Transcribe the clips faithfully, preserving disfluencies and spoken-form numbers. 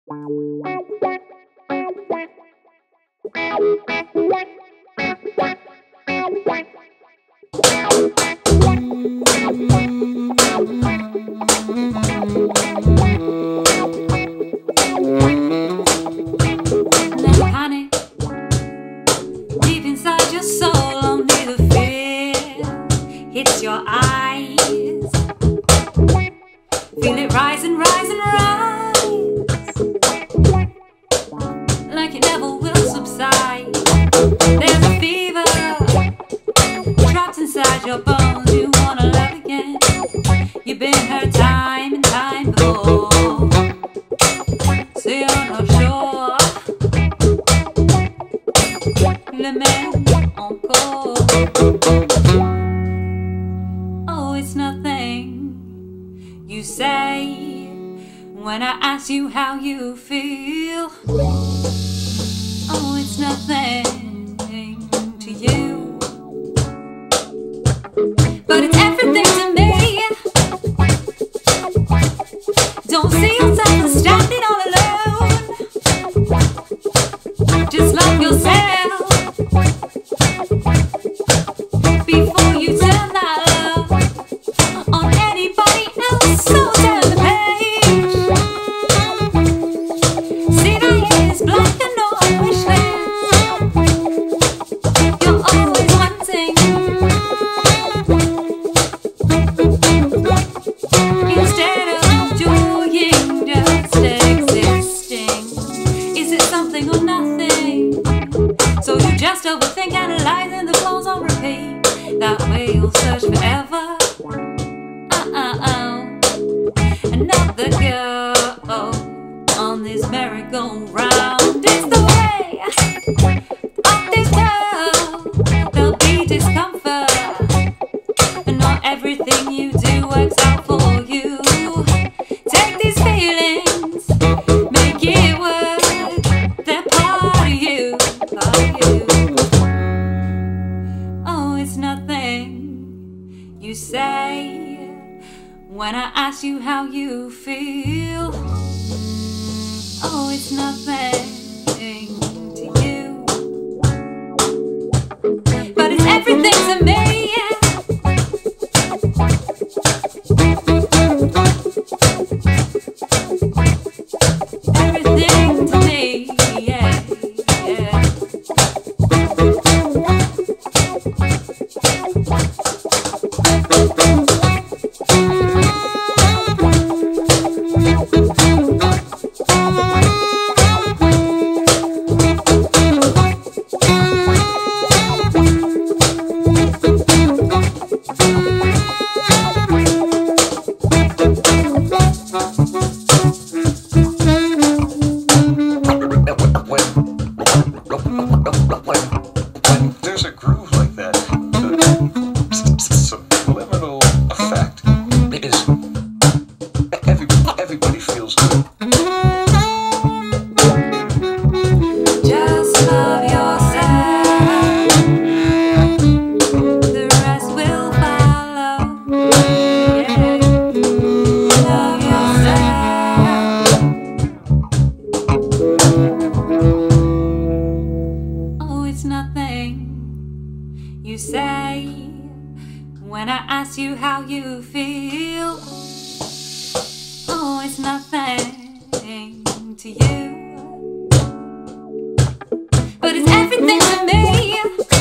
Honey, deep inside your soul, only the fear hits your eyes. Feel it rise and rise and rise, like it never will subside. There's a fever trapped inside your bones. You wanna love again. You've been hurt time and time before, so you're not sure. Le même encore. Oh, it's nothing you say when I ask you how you feel. Oh, it's nothing to you, but it's everything to me. Don't see yourself as standing all alone. Just love yourself before you turn that love on anybody else. So turn the page. See that is blank and no wish list. You're always wanting instead of enjoying just existing. Is it something or nothing? So you just overthink, analyze, and the flow's on repeat. That way you'll search forever. Uh-uh-oh. Another girl on this merry-go-round. It's the way of this girl. There'll be discomfort, and not everything you do works out for you. Take these feelings, make it work. They're part of you, part of you. Oh, it's nothing you say when I ask you how you feel. Oh, it's nothing to you, but it's everything to me. Everything to me, yeah, yeah. When there's a groove like that, the subliminal effect is every, everybody feels good. Just love yourself, the rest will follow. Yeah. Love yourself. Oh, it's nothing you say when I ask you how you feel. Oh, it's nothing to you, but it's everything to me.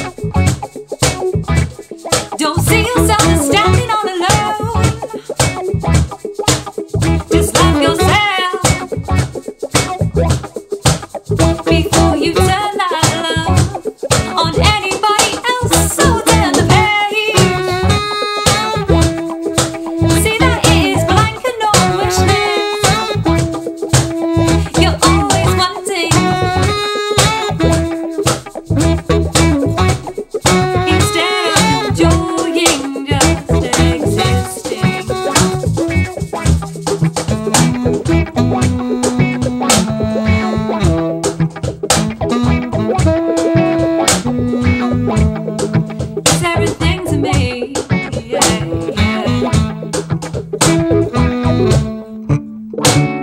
Don't see yourself as standing all alone. Just love yourself before you turn that love on anybody else. So turn the page. See that it is blank and no wish list. You're always wanting instead of enjoying just existing. It's everything to me, yeah, yeah.